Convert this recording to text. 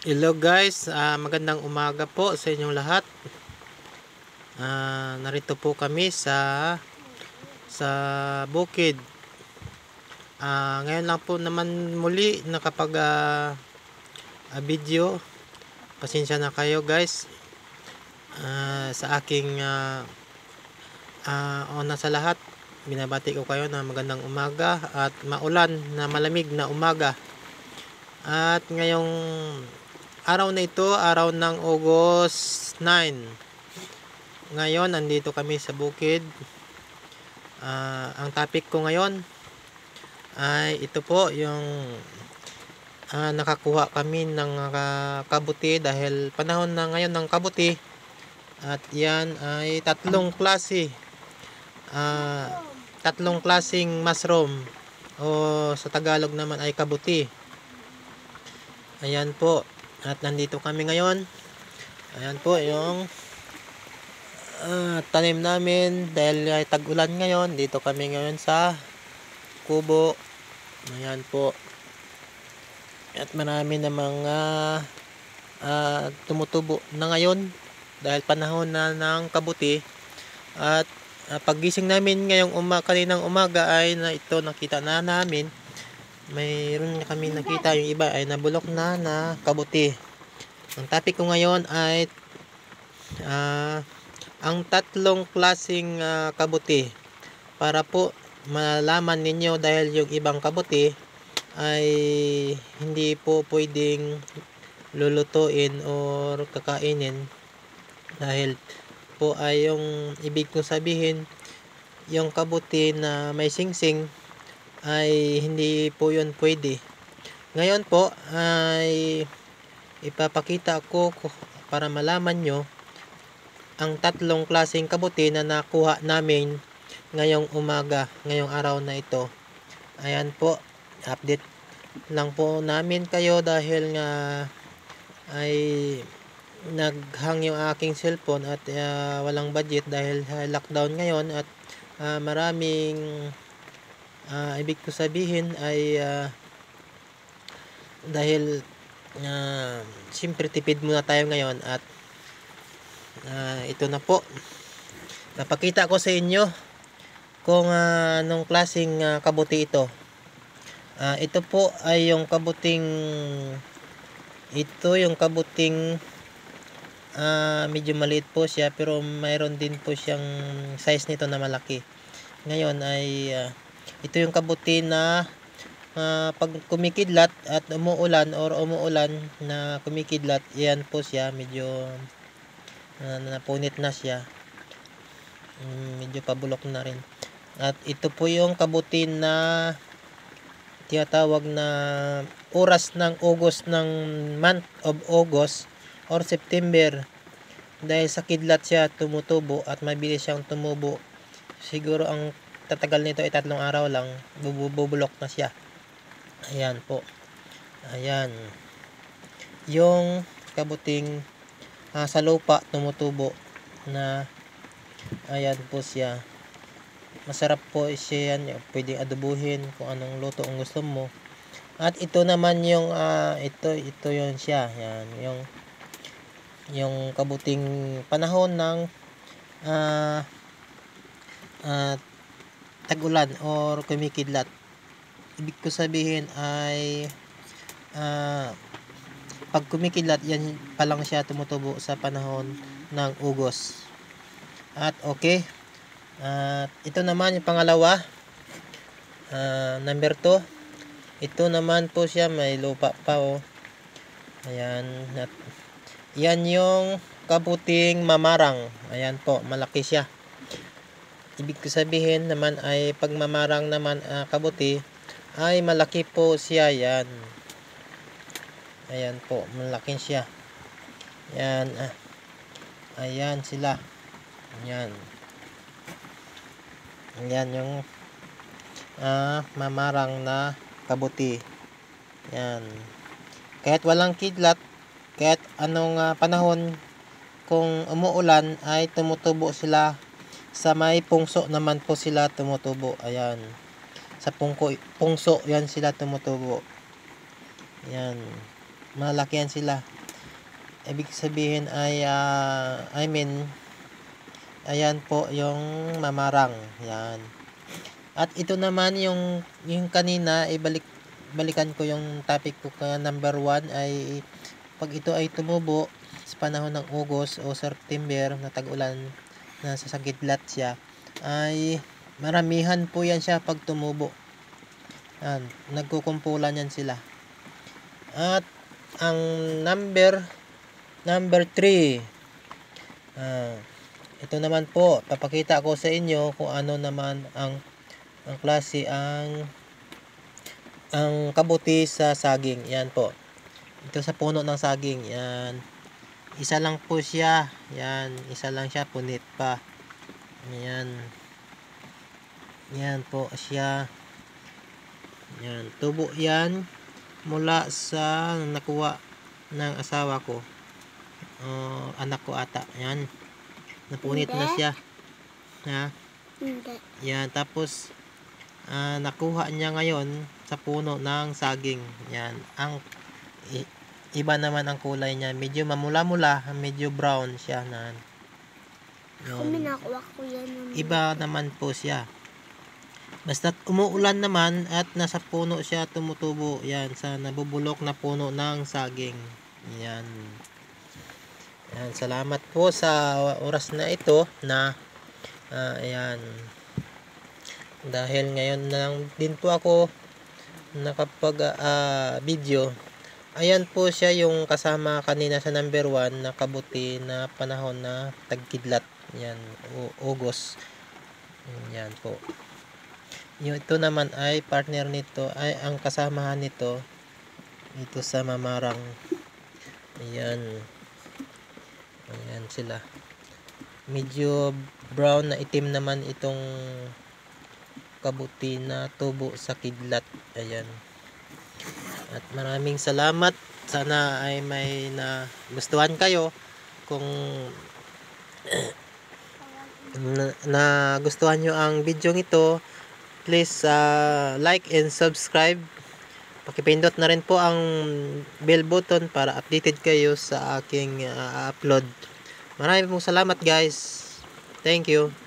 Hello guys, magandang umaga po sa inyong lahat. Narito po kami sa bukid. Ngayon lang po naman muli nakapag video. Pasensya na kayo guys. Sa aking una sa lahat, binabati ko kayo na magandang umaga at maulan na malamig na umaga. At ngayong araw na ito, araw ng August 9. Ngayon, andito kami sa bukid. Ang topic ko ngayon ay ito po, yung nakakuha kami ng kabuti dahil panahon na ngayon ng kabuti. At yan ay tatlong klaseng mushroom o sa Tagalog naman ay kabuti. Ayan po. At nandito kami ngayon. Ayan po yung tanim namin dahil ay tag-ulan ngayon. Dito kami ngayon sa kubo. Ayan po. At marami na mga tumutubo na ngayon dahil panahon na ng kabuti. At paggising namin ngayong kaninang umaga ay ito nakita na namin. Mayroon na kami nakita, yung iba ay nabulok na kabuti. Ang topic ko ngayon ay ang tatlong klaseng kabuti para po malaman ninyo, dahil yung ibang kabuti ay hindi po pwedeng lulutuin or kakainin dahil po ay yung ibig kong sabihin, yung kabuti na may singsing ay hindi po yun pwede. Ngayon po ay ipapakita ko para malaman nyo ang tatlong klaseng kabuti na nakuha namin ngayong umaga, ngayong araw na ito. Ayan po, update lang po namin kayo dahil nga ay naghang yung aking cellphone at walang budget dahil lockdown ngayon at maraming ibig ko sabihin ay dahil siyempre tipid muna tayo ngayon at ito na po, napakita ko sa inyo kung anong klaseng kabuti ito. Ito po ay yung kabuting medyo maliit po siya, pero mayroon din po siyang size nito na malaki. Ngayon ay ito yung kabuti na pag kumikidlat at umuulan na kumikidlat, yan po siya, medyo napunit na siya, medyo pabulok na rin. At ito po yung kabuti na tinatawag na oras ng August, ng month of August or September, dahil sa kidlat siya tumutubo at mabilis siyang tumubo. Siguro ang tatagal nito ay 3 araw lang, bubulok na siya. Ayan po. Ayan. Yung kabuting sa lupa tumutubo na, ayan po siya. Masarap po siya yan. Pwedeng adobuhin kung anong luto ang gusto mo. At ito naman yung ito yun siya. Yan, yung kabuting panahon ng tag-ulan or kumikidlat. Ibig ko sabihin ay pag kumikidlat, yan pa lang siya tumutubo sa panahon ng Ugos. At okay, ito naman yung pangalawa, number 2. Ito naman po siya, may lupa pa ayan. At yan yung kabuting mamarang. Ayan po, malaki siya. Ibig ko sabihin naman ay pag mamarang naman kabuti ay malaki po siya. Yan. Ayan po, malaki siya. Yan. Ayan sila. Ayan. Ayan yung mamarang na kabuti. Yan. Kahit walang kidlat, kahit anong panahon, kung umuulan ay tumutubo sila. Sa may pungso naman po sila tumutubo. Ayan. Sa pungso yan sila tumutubo. Yan. malakihan sila. Ibig sabihin ay ayan po yung mamarang. Yan. At ito naman yung kanina, balikan ko yung topic ko number 1 ay pag ito ay tumubo sa panahon ng August o September na tag-ulan na sa kidlat siya, ay maramihan po yan siya pag tumubo. Yan, nagkukumpulan yan sila. At ang number 3, ito naman po, papakita ko sa inyo kung ano naman ang klase ang kabuti sa saging. Yan po. Ito sa puno ng saging. Yan. Isa lang po siya. Yan. Isa lang siya. Punit pa. Yan. Yan po siya. Yan. Tubo yan mula sa nakuha ng asawa ko. Anak ko ata. Yan. Napunit na siya. Ha? Yan. Tapos nakuha niya ngayon sa puno ng saging. Yan. Ang iba naman ang kulay niya. Medyo mamula-mula, medyo brown siya na. Nakuha ko yan. Iba naman po siya. Basta umuulan naman at nasa puno siya tumutubo. Yan, sa nabubulok na puno ng saging. Yan. Yan, salamat po sa oras na ito na ayan. Dahil ngayon na lang din po ako nakapag video. Ayan po siya yung kasama kanina sa number 1 na kabuti na panahon na tagkidlat. Yan, August. Yan po. Yung ito naman ay partner nito, ay ang kasamahan nito ito sa mamarang. Ayan. Ayan sila. Medyo brown na itim naman itong kabuti na tubo sa kidlat. Ayan. At maraming salamat. Sana ay may nagustuhan kayo. Kung nagustuhan nyo ang video ito, please like and subscribe. Pakipindot na rin po ang bell button para updated kayo sa aking upload. Maraming salamat guys. Thank you.